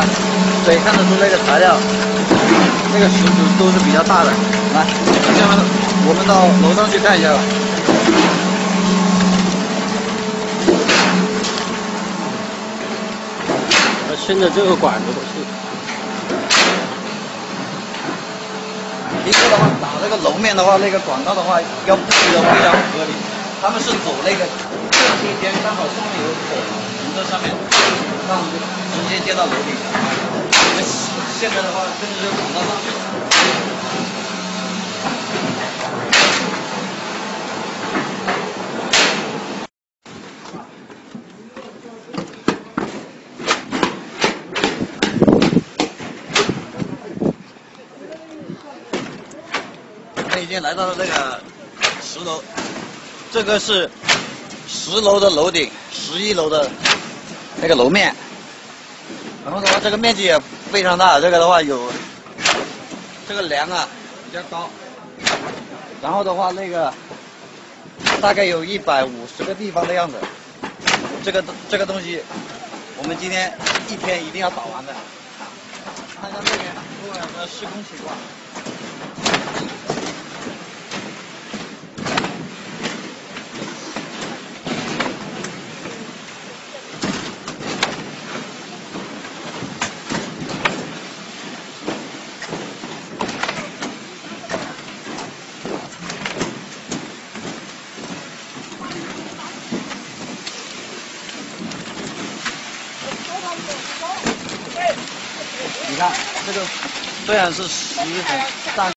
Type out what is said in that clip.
看，可以看得出那个材料，那个石子都是比较大的。来，下面我们到楼上去看一下吧。 顺着这个管子过去。 平时的话，打那个楼面的话，那个广告的话，要布局的话要合理。他们是走那个正中间，刚好上面有火，从这上面，让直接接到楼顶。现在的话，根据这个广告上去。我们已经来到了这个10楼，这个是10楼的楼顶，11楼的那个楼面。然后的话，这个面积也非常大，这个的话有这个梁啊比较高，然后的话那个大概有150个地方的样子。这个东西，我们今天一天一定要搞完的。看一下这边后面的施工情况。你看这个虽然是石头，但